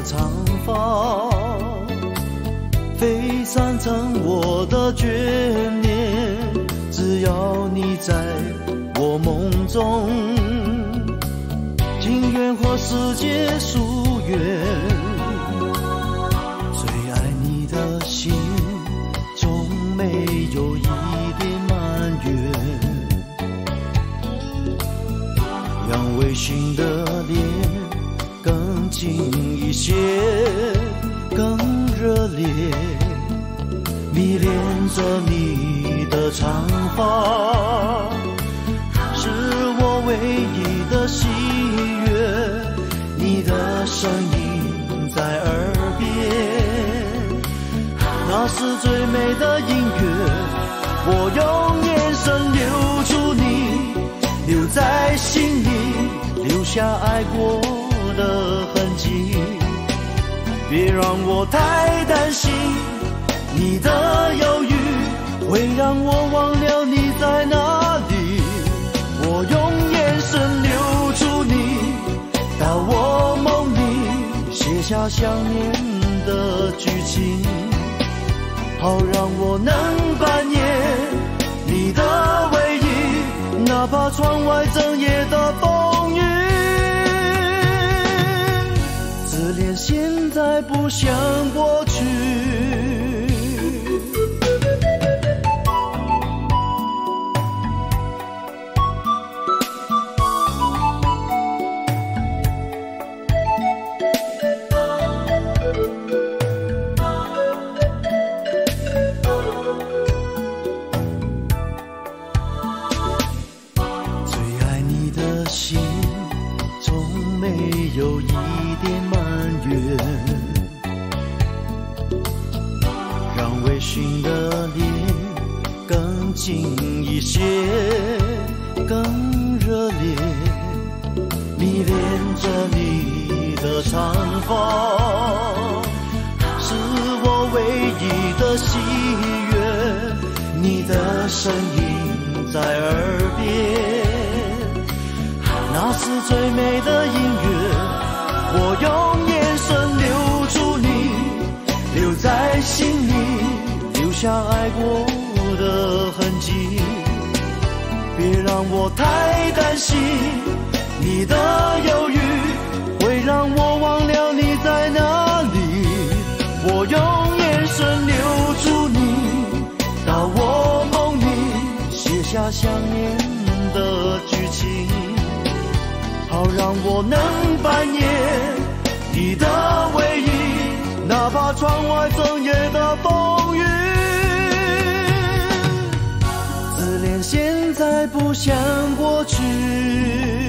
长发，飞散成我的眷恋。只要你在我梦中，情愿和世界疏远。最爱你的心，从没有一点埋怨。让微醺的脸更近一些，更热烈，迷恋着你的长发，是我唯一的喜悦。你的声音在耳边，那是最美的音乐。我用眼神留住你，留在心里，留下爱过的痕迹。别让我太担心，你的犹豫会让我忘了你在哪里。我用眼神留住你，到我梦里写下想念的剧情，好让我能扮演你的唯一，哪怕窗外整夜的风雨。自恋现在不像过去，有一点埋怨，让微醺的脸更近一些，更热烈，迷恋着你的长发，是我唯一的喜悦。你的声音在耳边，那是最美的音乐。我用眼神留住你，留在心里，留下爱过的痕迹。别让我太担心，你的犹豫会让我忘了你在哪里。我用眼神留住你，到我梦里写下想念的剧情，好让我能扮演你的唯一，哪怕窗外整夜的风雨。自恋现在不像过去。